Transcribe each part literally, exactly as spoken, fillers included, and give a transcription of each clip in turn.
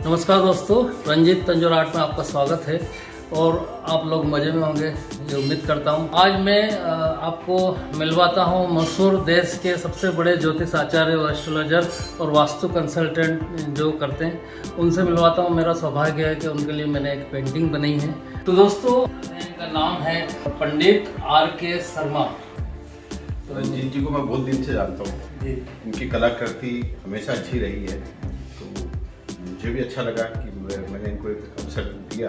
नमस्कार दोस्तों, रंजीत तंजोर आर्ट में आपका स्वागत है और आप लोग मज़े में होंगे ये उम्मीद करता हूँ। आज मैं आपको मिलवाता हूँ मशहूर देश के सबसे बड़े ज्योतिष आचार्य और एस्ट्रोलॉजर और वास्तु कंसल्टेंट जो करते हैं उनसे मिलवाता हूँ। मेरा सौभाग्य है कि उनके लिए मैंने एक पेंटिंग बनाई है। तो दोस्तों, इनका नाम है पंडित आर के शर्मा। तो रंजीत जी को मैं बहुत दिन से जानता हूँ, उनकी कलाकृति हमेशा अच्छी रही है, तो मुझे भी अच्छा लगा कि मैंने इनको एक अवसर दिया।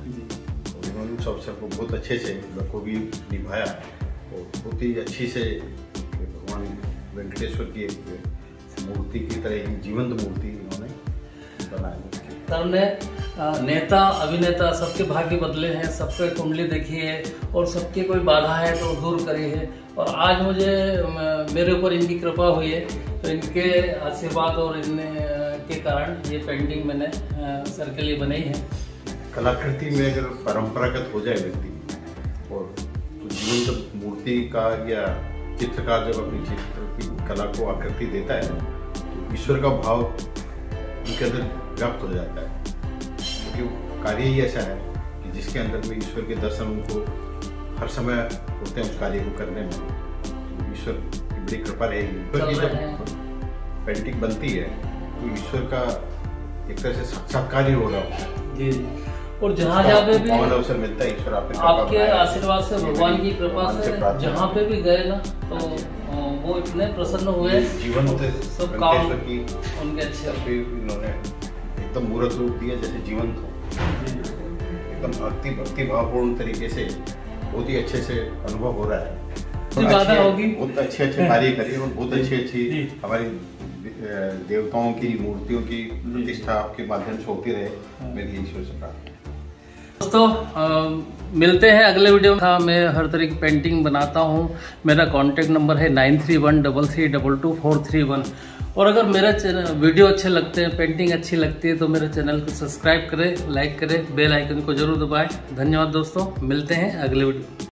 तो इन्होंने उस अवसर को बहुत अच्छे से बखूबी निभाया और बहुत ही अच्छी से भगवान वेंकटेश्वर की एक मूर्ति की तरह ही जीवंत मूर्ति इन्होंने बनाई। ने नेता अभिनेता सबके भाग्य बदले हैं, सबके कुंडली देखी है और सबकी कोई बाधा है तो दूर करी है। और आज मुझे मेरे ऊपर इनकी कृपा हुई है, तो इनके आशीर्वाद और इन के कारण ये पेंटिंग मैंने सर के लिए बनाई है। कलाकृति में अगर परंपरागत हो जाए व्यक्ति और तो जीवंत मूर्ति का या चित्रकार जब अपनी चित्र की कला को आकृति देता है तो ईश्वर का भाव उनके अंदर व्याप्त हो जाता है, क्योंकि कार्य ही ऐसा है कि जिसके अंदर में ईश्वर के दर्शन उनको हर समय होते हैं उस कार्य को करने में। तो ईश्वर की बड़ी कृपा रहेगी। ईश्वर की जब पेंटिंग बनती है तो ईश्वर का एक तरह से साक्षात्कार ही हो रहा होता है जी। और जहाँ जहाँ पे भी अवसर मिलता है, ईश्वर आपके आशीर्वाद से, भगवान की कृपा से जहाँ पे भी गए ना तो वो इतने प्रसन्न हुए। जीवन सब काम उनके अच्छे इन्होंने एकदम मूर्त रूप दिया जैसे जीवंत हो, एकदम भक्ति भक्ति भावपूर्ण तरीके से बहुत ही अच्छे से अनुभव हो रहा है। होगी बहुत अच्छे अच्छे कार्य करिए और बहुत अच्छी अच्छी हमारी देवताओं की मूर्तियों की प्रतिष्ठा आपके माध्यम से होती रहे, मेरी ईश्वर से प्रार्थना। दोस्तों, आ, मिलते हैं अगले वीडियो में। मैं हर तरह की पेंटिंग बनाता हूँ। मेरा कॉन्टेक्ट नंबर है nine three one double three double two four three one. और अगर मेरा चैनल वीडियो अच्छे लगते हैं, पेंटिंग अच्छी लगती है तो मेरे चैनल को सब्सक्राइब करें, लाइक करें, बेल आइकन को जरूर दबाएं। धन्यवाद दोस्तों, मिलते हैं अगले वीडियो।